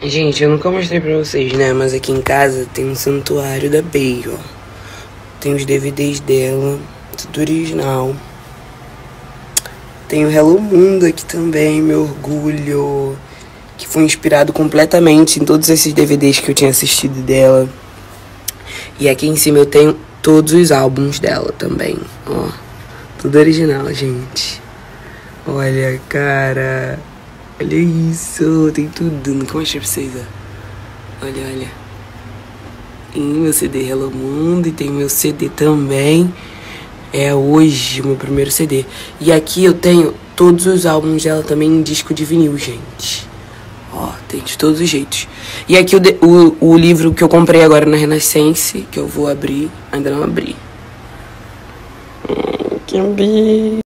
Gente, eu nunca mostrei pra vocês, né? Mas aqui em casa tem um santuário da Bey, ó. Tem os DVDs dela, tudo original. Tem o Hello Mundo aqui também, meu orgulho. Que foi inspirado completamente em todos esses DVDs que eu tinha assistido dela. E aqui em cima eu tenho todos os álbuns dela também, ó. Tudo original, gente. Olha, cara. Olha isso, tem tudo. Nunca mostrei pra vocês, ó. Olha, olha. Tem meu CD Hello Mundo e tem meu CD também. É hoje o meu primeiro CD. E aqui eu tenho todos os álbuns dela também em disco de vinil, gente. Ó, tem de todos os jeitos. E aqui o livro que eu comprei agora na Renascense, que eu vou abrir. Ainda não abri. Que